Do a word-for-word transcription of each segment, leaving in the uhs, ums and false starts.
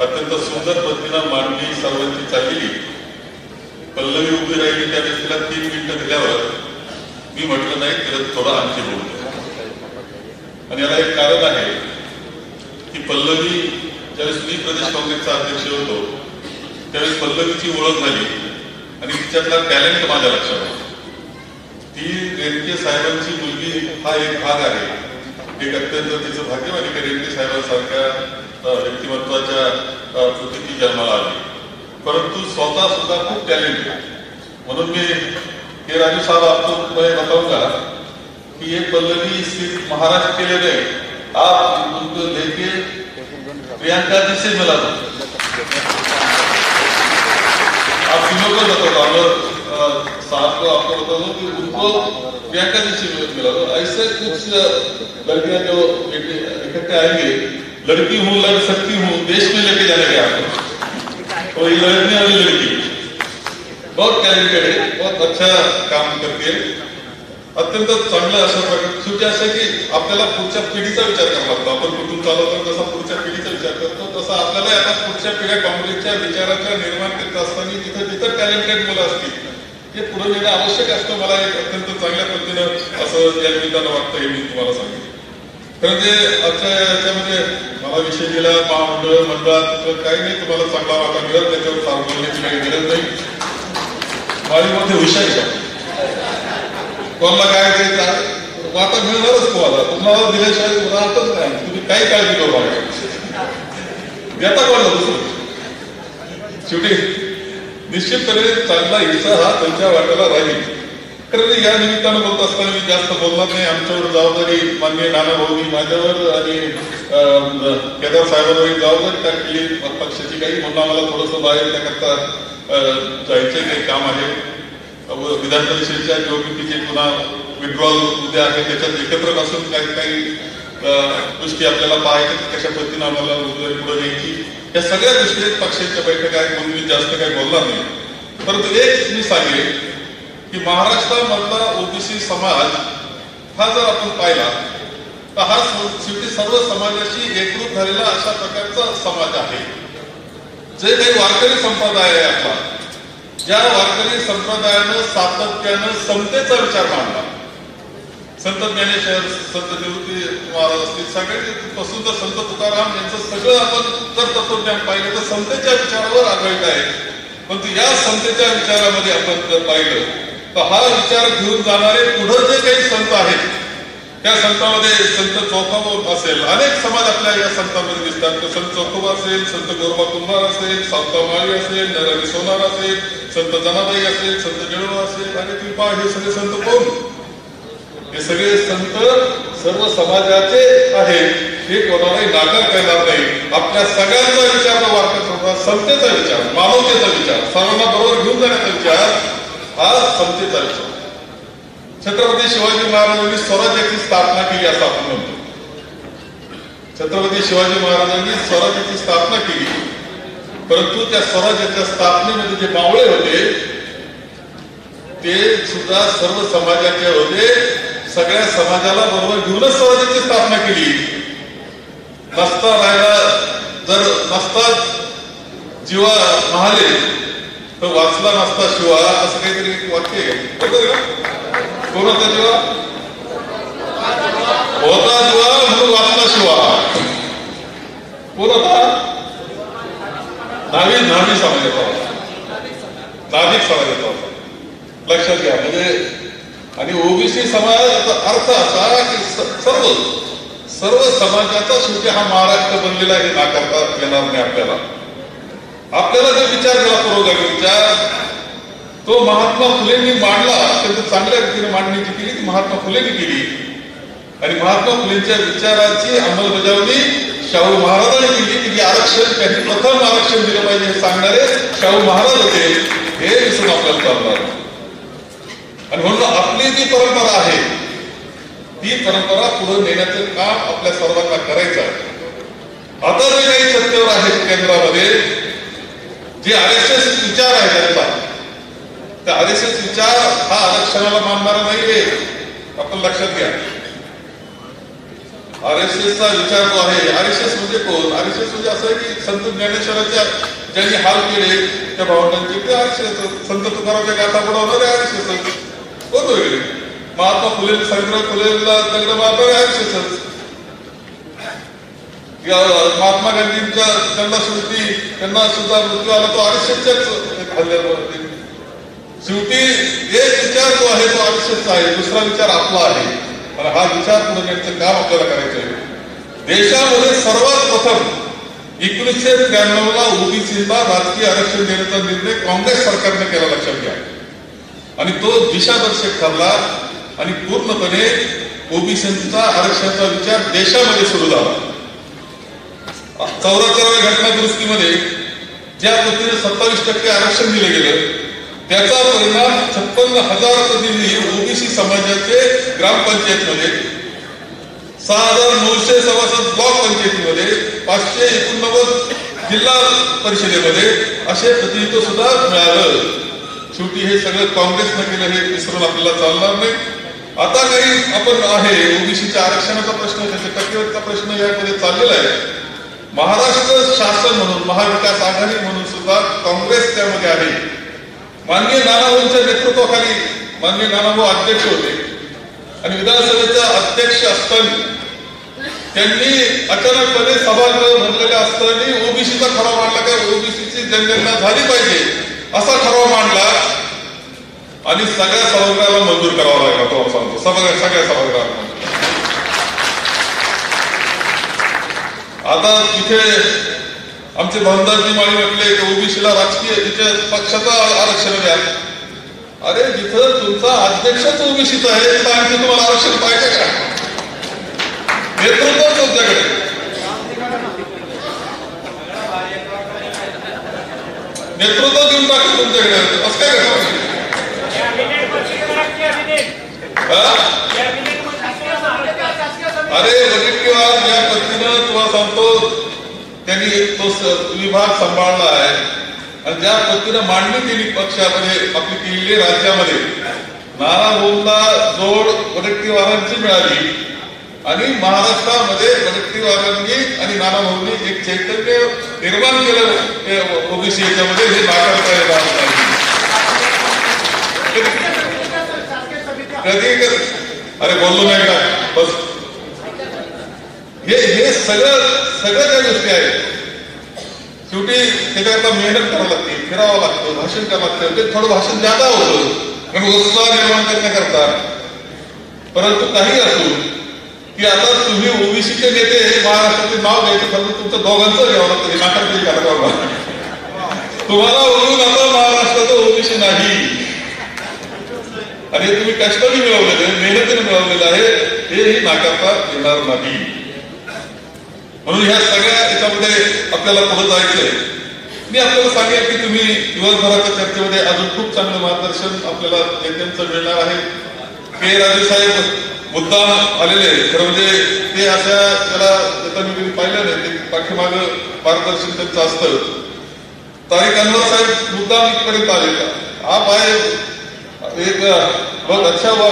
अत्यंत सुंदर पद्धतीनं मांडणी सर्वांची चाललेली. पल्लवी उभी राहिली त्यावेळेस तिला तीन मिनिटं दिल्यावर मी म्हटलं नाही तिला थोडा आणखी बोलतो. आणि याला एक कारण आहे की पल्लवी ज्यावेळेस मी प्रदेश काँग्रेसचा अध्यक्ष होतो त्यावेळेस पल्लवीची ओळख झाली आणि तिच्यातला टॅलेंट माझ्या लक्षात आला. ती रेणके साहेबांची मुलगी हा एक भाग आहे. एक अत्यंत तिचं भाग्य आणि रेणके साहेबांसारख्या व्यक्तिमत्वाच्या कृतीची जन्माला आली. परंतु स्वतः सुद्धा खूप टॅलेंट आहे. म्हणून मी हे राजू साहब आपको मैं बताऊंगा कि ये पल्लवी सिर्फ महाराष्ट्र के लिए नहीं, आप उनको लेके प्रियंका जी से मिला दो. आप तीनों को बता दो और साहब को आपको बता दो कि उनको प्रियंका जी से मिला दो. ऐसे कुछ लड़कियां जो इकट्ठे आएंगे, लड़की हूँ लड़ सकती हूँ देश में लेके जाने आपको. और ये लड़की वाली लड़की बहुत टॅलेंटेड आहे, बहुत अच्छा काम करते. अत्यंत चांगलं अशा प्रकारे शेवटी असं की आपल्याला पुढच्या पिढीचा विचार करावा लागतो. आपण कुठून चालवतो जसा पुढच्या पिढीचा विचार करतो तसा आपल्याला आता पुढच्या पिढ्या काँग्रेसच्या विचाराच्या निर्माण करत असताना तिथं तिथं टॅलेंटेड मुलं असतील हे पुढे नेणं आवश्यक असतं. मला एक अत्यंत चांगल्या पद्धतीनं असं या निमित्तानं वाटतं हे मी तुम्हाला सांगितलं. कारण जे आजच्या याच्यामध्ये मला विषय दिला महामंडळ मंडळात काही नाही, तुम्हाला चांगला वाटा मिळत त्याच्यावर फार बोलण्याची काही गरज नाही. माझ्यामध्ये विषय का कोणाला काय द्यायचं वाटा मिळणारच तुम्हाला. तुम्हाला दिल्याशिवाय राहतच नाही. तुम्ही काही काळजी करू नका. देता कोणाला दुसरं. शेवटी निश्चितपणे चांगला हिस्सा हा त्यांच्या वाट्याला राहील. कारण या निमित्तानं बोलत असताना मी जास्त बोलणार नाही. आमच्यावर जबाबदारी माननीय नाना भाऊनी माझ्यावर आणि केदार साहेबांवर जबाबदारी टाकली पक्षाची काही, म्हणून आम्हाला थोडंसं बाहेर त्याकरता जायचे काही काम आहे. विधान परिषदेच्या निवडणुकीचे पुन्हा विड्रॉल उद्या आहे, त्याच्यात एकत्र बसून काही काही गोष्टी आपल्याला पाहायच्या कशा पद्धतीनं आम्हाला पुढे न्यायची या सगळ्या गोष्टी पक्षाच्या बैठका आहेत. म्हणून मी जास्त काही बोलणार नाही. परंतु एक मी सांगेन की महाराष्ट्रामधला ओबीसी समाज हा जर आपण पाहिला तर हा शेवटी सर्व समाजाशी एकरूप झालेला अशा प्रकारचा समाज आहे. जे काही वारकरी संप्रदाय आहे आपला, ज्या वारकरी संप्रदायानं सातत्यानं समतेचा विचार मांडला, संत ज्ञानेश्वर संत निवृत्ती महाराज असतील सगळ्यांपासून तर संत तुकाराम यांचं सगळं आपण जर तत्वज्ञान पाहिलं तर समतेच्या विचारावर आधारित आहे. परंतु या समतेच्या विचारामध्ये आपण जर पाहिलं तर हा विचार घेऊन जाणारे पुढे जे काही संत आहेत त्या संतांमध्ये संत चोखोबा असेल, अनेक समाज आपल्या या संतांमध्ये दिसतात. संत चोखोबा असेल, संत गोरबा कुंभार असेल, सावता माळी असेल, नरहरी सोनार असेल, संत जनाबाई असेल, संत निळोबा असेल आणि कृपा हे सगळे संत कोण? हे सगळे संत सर्व समाजाचे आहेत. हे कोणालाही नाकार करणार नाही. आपल्या सगळ्यांचा विचार वारकरी समतेचा विचार, मानवतेचा विचार, सर्वांना बरोबर घेऊन जाण्याचा विचार हा समतेचा विचार. छत्रपती शिवाजी महाराजांनी स्वराज्याची स्थापना केली असं आपण म्हणतो. छत्रपती शिवाजी महाराजांनी स्वराज्याची स्थापना केली, परंतु त्या स्वराज्याच्या स्थापनेमध्ये जे मावळे होते ते सुद्धा सर्व समाजाचे होते. सगळ्या समाजाला बरोबर घेऊनच स्वराज्याची स्थापना केली. नसता राहायला जर नसता जीवा महाले तर वाचला नसता शिवा असं काहीतरी वाक्य आहे. कोण होता जीवा? होता जीवा म्हणून वाचला शिवा. कोण होता? नावी नावी समाजाचा होता, नाभिक समाजाचा होता. लक्षात घ्या. म्हणजे आणि ओबीसी समाजाचा अर्थ असा की सर्व सर्व समाजाचा शेवटी हा महाराष्ट्र बनलेला हे नाकारता येणार नाही. आपल्याला आपल्याला जो विचार केला पुरोगामी विचार तो महात्मा फुलेंनी मांडला. अत्यंत चांगल्या रीतीने मांडणी जी केली ती महात्मा फुलेंनी केली आणि महात्मा फुलेंच्या विचाराची अंमलबजावणी शाहू महाराजांनी केली की आरक्षण त्यांनी प्रथम आरक्षण दिलं पाहिजे हे सांगणारे शाहू महाराज होते. हे विसरून आपल्याला चालणार आणि म्हणून आपली जी परंपरा आहे ती परंपरा पुढे नेण्याचं काम आपल्या सर्वांना करायचं आहे. आता जे काही सत्तेवर आहेत केंद्रामध्ये जे आर एस एस विचार आहे त्यांचा, त्या आर एस एस विचार हा आरक्षणाला मानणारा नाहीये. आपण लक्षात घ्या. आर एस एसचा विचार जो आहे, आर एस एस म्हणजे कोण? आर एस एस म्हणजे असं आहे की संत ज्ञानेश्वरांच्या ज्यांनी हाल केले त्या भावंडांचे ते आर एस एस, संत तुकारामच्या गाथा बनवणारे आर एस एस कोण वगैरे, महात्मा फुले सावित्रीबाई फुलेला दगड मारणारे आर एस एस, महात्मा गांधींच्या त्यांना शेवटी त्यांना सुद्धा मृत्यू आला तो आर एस एसच्याच हल्ल्यावरती. शेवटी एक विचार जो आहे तो आर एस एसचा आहे, दुसरा विचार आपला आहे. आणि हा विचार पुढे नेण्याचं काम आपल्याला करायचं आहे. देशामध्ये सर्वात प्रथम एकोणीसशे त्र्याण्णव ला ओबीसीला राजकीय आरक्षण देण्याचा निर्णय काँग्रेस सरकारने केला, लक्षात घ्या. आणि तो दिशादर्शक ठरला आणि पूर्णपणे ओबीसीचा आरक्षणाचा विचार देशामध्ये सुरू झाला. चौऱ्याहत्तराव्या घटना दुरुस्तीमध्ये ज्या पद्धतीने सत्तावीस टक्के आरक्षण दिले गेलं त्याचा परिणाम छप्पन्न हजार प्रतिनिधी ओबीसी समाजाचे ग्रामपंचायतमध्ये, सहा हजार नऊशे सभासद ब्लॉक पंचायतीमध्ये, पाचशे एकोणनव्वद जिल्हा परिषदेमध्ये असे प्रतिनिधित्व सुद्धा मिळालं. शेवटी हे सगळं काँग्रेसनं केलं, हे विसरून आपल्याला चालणार नाही. आता काही आपण आहे ओबीसीच्या आरक्षणाचा प्रश्न, त्याच्या टक्केवारीचा प्रश्न यामध्ये चाललेला आहे. महाराष्ट्र शासन म्हणून, महाविकास आघाडी म्हणून सुद्धा काँग्रेस त्यामध्ये आहे. माननीय नानाभाऊंच्या नेतृत्वाखाली माननीय नानाभाऊ अध्यक्ष होते आणि विधानसभेचा अध्यक्ष असताना त्यांनी अचानकपणे सभागृह भरलेल्या असताना ओबीसीचा ठराव मांडला, काय ओबीसीची जनगणना झाली पाहिजे असा ठराव मांडला आणि सगळ्या सभागृहाला मंजूर करावा लागला. तो सांगतो सभागृह सगळ्या सभागृहात. आता तिथे आमचे भामदारजी माळी म्हटले की ओबीसीला राजकीय तिथे पक्षाचा आरक्षण द्या. अरे जिथं तुमचा अध्यक्षच ओबीसीचा आहे तिथं आणखी तुम्हाला आरक्षण पाहिजे का? नेतृत्व तुमच्याकडे, नेतृत्व देऊन टाकलं तुमच्याकडे, असं काय करणार? अरे वडीलवार या पद्धतीनं तुम्हाला सांगतो त्यांनी तो विभाग सांभाळला आहे आणि ज्या पद्धतीनं मांडणी केली पक्षामध्ये आपली केलेली राज्यामध्ये, नानाभाऊंना जोड वडट्टीवारांची मिळाली आणि महाराष्ट्रामध्ये वडट्टीवारांनी आणि नानाभाऊंनी एक चैतन्य निर्माण केलं ओबीसी याच्यामध्ये, हे नाकारता येणार नाही. कधी अरे बोललो नाही का बस. हे हे सगळं सगळ्या ज्या गोष्टी आहेत शेवटी त्याच्याकरता मेहनत करावं लागते, फिरावं लागतं, भाषण करावं लागतं. ते थोडं भाषण जादा होतं कारण उत्साह निर्माण करण्याकरता. परंतु काही असो की आता तुम्ही ओबीसीचे नेते महाराष्ट्राचे नाव घ्यायचं ठरवून तुमचं दोघांचं घ्यावं लागतं. हे नाकार तरी करा तुम्हाला ओळखून आता महाराष्ट्राचं ओबीसी नाही आणि तुम्ही कष्टाने मिळवलेलं आहे, मेहनतीने मिळवलेलं आहे, हेही नाकारता येणार नाही. म्हणून ह्या सगळ्या याच्यामध्ये आपल्याला पुढे जायचंय. मी आपल्याला सांगेन की तुम्ही दिवसभराच्या चर्चेमध्ये अजून खूप चांगलं मार्गदर्शन आपल्याला नेत्यांचं मिळणार आहे. के राजे साहेब मुद्दाम आलेले, खरं म्हणजे ते अशा त्याला आता मी पाहिलं नाही, ते पाठीमागं मार्गदर्शन त्यांचं असतं. तारिक अनवर साहेब मुद्दाम इथपर्यंत आले का आप आए एक बहुत अच्छा हुआ,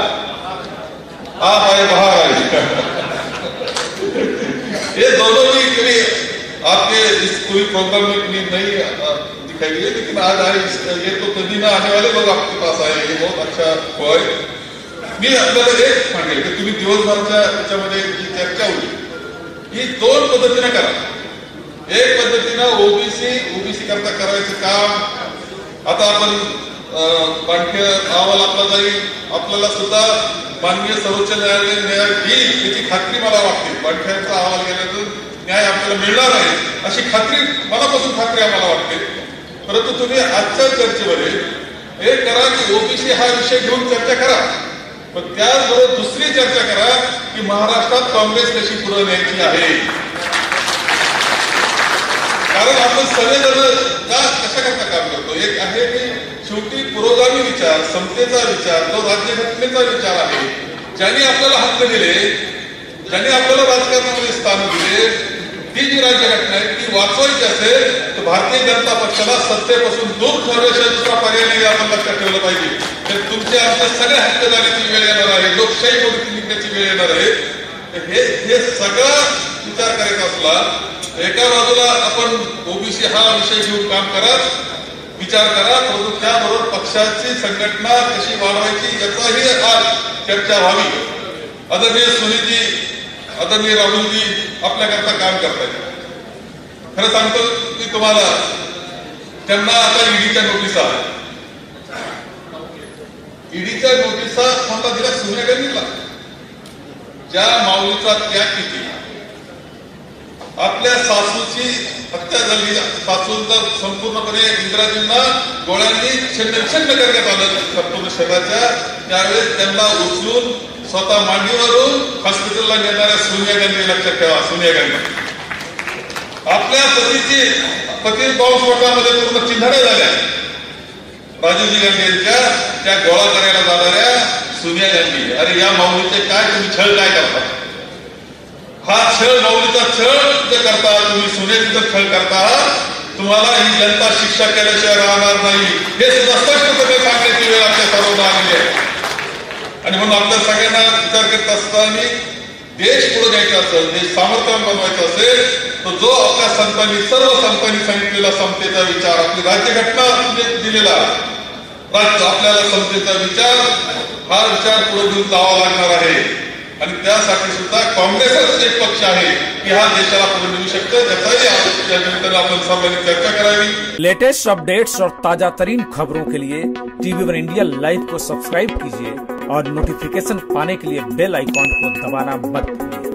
आप आए बाहर आए. ये दोनों भी कभी आपके इस पूरी प्रोग्राम में नहीं दिखाई दिए, लेकिन आज आए. ये तो कभी ना आने वाले लोग आपके पास आए, ये बहुत अच्छा हुआ. मी आपल्याला एक सांगेल की तुम्ही दिवसभराच्या याच्यामध्ये जी चर्चा होती ही दोन पद्धतीने करा. एक पद्धतीनं ओबीसी ओबीसी करता करायचं काम. आता आपण पाठ्य अहवाल आपला जाईल, आपल्याला सुद्धा माननीय सर्वोच्च न्यायालय न्याय देईल याची खात्री मला वाटते. पाठ्यांचा अहवाल गेल्यानंतर न्याय आपल्याला मिळणार आहे अशी खात्री मनापासून खात्री आम्हाला वाटते. परंतु तुम्ही आजच्या चर्चेमध्ये एक करा की ओबीसी हा विषय घेऊन चर्चा करा, पण त्याचबरोबर दुसरी चर्चा करा की महाराष्ट्रात काँग्रेस कशी पुढे न्यायची आहे. कारण आपण सगळेजण का कशा करता काम करतो. एक आहे की शेवटी पुरोगामी विचार, समतेचा विचार, जो राज्यघटनेचा विचार आहे, ज्यांनी आपल्याला हक्क दिले, ज्यांनी आपल्याला राजकारणामध्ये स्थान दिले, ती जी राज्यघटना आहे ती वाचवायची असेल तर भारतीय जनता पक्षाला सत्तेपासून दूर ठेवण्याशिवाय दुसरा पर्याय नाही, आपण लक्षात ठेवलं पाहिजे. तर तुमचे आमचे सगळे हक्क जाण्याची वेळ येणार आहे, लोकशाही पद्धती निघण्याची वेळ येणार आहे. हे हे सगळं विचार करायचा असला, एका बाजूला आपण ओबीसी हा विषय घेऊन काम करत विचार करा, परंतु त्याबरोबर पक्षाची संघटना कशी वाढवायची याचाही आज चर्चा व्हावी. आदरणीय सुनीलजी, आदरणीय राहुलजी आपल्याकरता काम करतायत. खरं सांगतो की तुम्हाला, त्यांना आता ईडीच्या नोटिसा ईडीच्या नोटिसा मला दिल्या सोनिया गांधीला. ज्या माऊलीचा त्याग किती, आपल्या सासूची हत्या झाली, सासूचा संपूर्णपणे इंग्रजींना गोळ्यांनी छिन्न छिन्न करण्यात आलं संपूर्ण शरीराच्या, त्यावेळेस त्यांना उचलून स्वतः मांडीवरून हॉस्पिटलला नेणाऱ्या सोनिया गांधी लक्षात ठेवा. सोनिया गांधी आपल्या पतीची पती बॉम्बस्फोटामध्ये पूर्ण चिन्हाऱ्या झाल्या. राजीवजी गांधी यांच्या त्या गोळा करायला जाणाऱ्या सोनिया गांधी. अरे या माऊलीचे काय तुम्ही छळ काय करता? हा छळ माऊलीचा छळ जे करता तुम्ही, सोन्याचा छळ करता, तुम्हाला ही जनता शिक्षा केल्याशिवाय राहणार नाही, हे सुद्धा स्पष्टपणे सांगण्याची वेळ आपल्या सर्वांना आलेली आहे. आणि म्हणून आपल्या सगळ्यांना विचार करत असताना देश पुढे न्यायचा असेल, देश सामर्थ्यवान बनवायचा असेल, तर जो आपल्या संतांनी, सर्व संतांनी सांगितलेला समतेचा विचार, आपली राज्यघटना दिलेला राज्य आपल्याला समतेचा विचार, हा विचार पुढे घेऊन जावा लागणार आहे. आणि त्यासाठी सुद्धा काँग्रेसच एक पक्ष आहे की हा देशाला पुढे नेऊ शकतो, त्याचाही आपण सर्वांनी चर्चा करावी. लेटेस्ट अपडेट्स और ताजा तरीन खबरों के लिए टीवी वन इंडिया लाइव को सब्सक्राइब कीजिए और नोटिफिकेशन पाने के लिए बेल आइकॉन को दबाना मत भूलिए.